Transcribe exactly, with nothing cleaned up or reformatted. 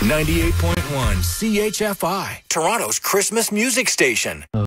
ninety-eight point one C H F I, Toronto's Christmas music station.